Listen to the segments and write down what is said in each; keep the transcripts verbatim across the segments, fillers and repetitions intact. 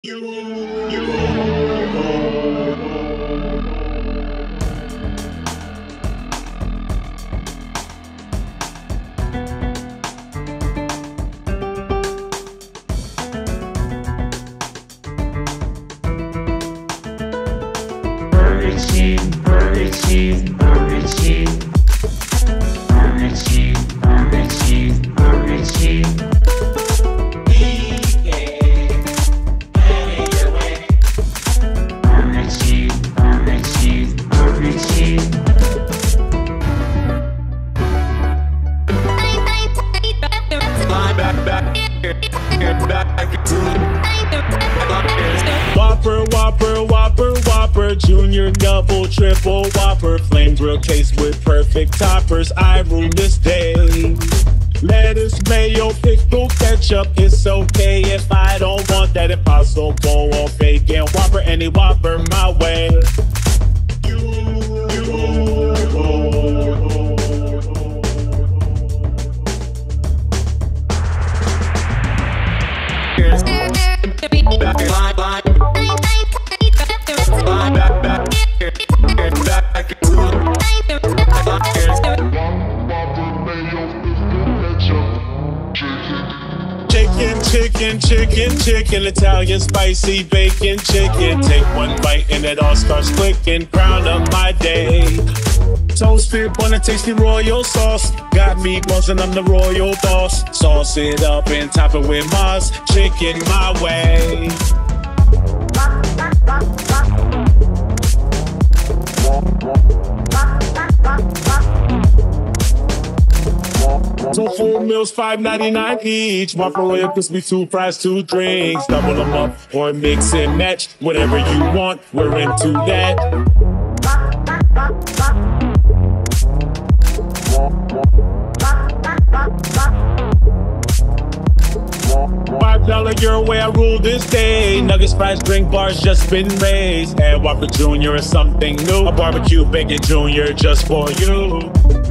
You, you. Burger cheese, burger cheese, burger cheese. Burger cheese, burger cheese, burger cheese. Burger cheese, burger cheese, burger cheese. Fly back, back, back to Whopper, Whopper, Whopper, Whopper, Junior, Double, Triple, Whopper, Flame grill case with perfect toppers. I rule this day. Lettuce, mayo, pickle, ketchup. It's okay if I don't want that Impossible or bacon Whopper. Any Whopper my way. You, you, back, back, back. Chicken, chicken, chicken, chicken, Italian spicy bacon chicken. Take one bite and it all starts clicking. Crown up my day. Toasted on a tasty royal sauce. Got me buzzing, I'm the royal boss. Sauce it up and top it with Mars. Chicken my way. Two full meals, five ninety-nine each. Whopper Royal crispy, two fries, two drinks. Double them up or mix and match. Whatever you want, we're into that. Five dollar your way, I rule this day. Nuggets, fries, drink bars just been raised. Add Whopper Junior or something new. A barbecue bacon Junior just for you.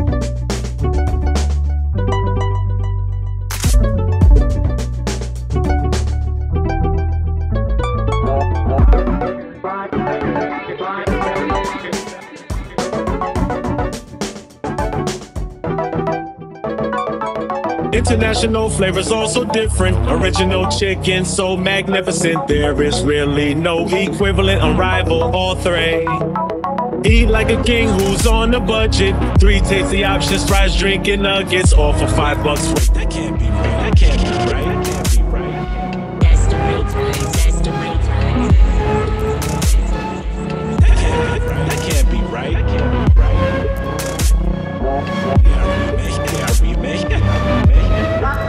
International flavors also different. Original chicken so magnificent. There is really no equivalent. Unrivaled, all three. Eat like a king who's on a budget. Three tasty options, fries, drink, and nuggets. All for five bucks. Wait, that can't be right. That can't be right. That can't be right. That's the real price. That's the real price. That can't be right. That can't be right. That can't be right. Yeah, remake it. Yeah, remake it. Yeah, remake it.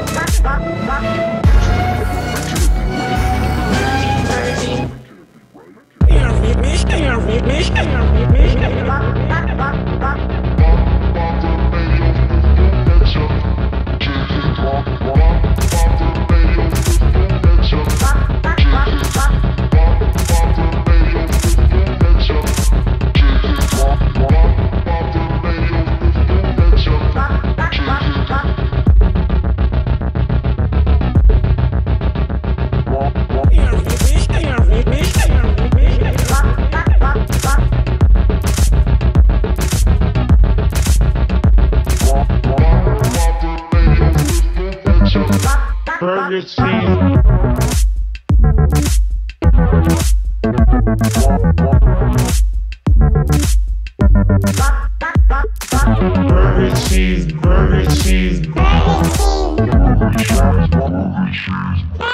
Burger cheese. Burger cheese, burger cheese, burger cheese.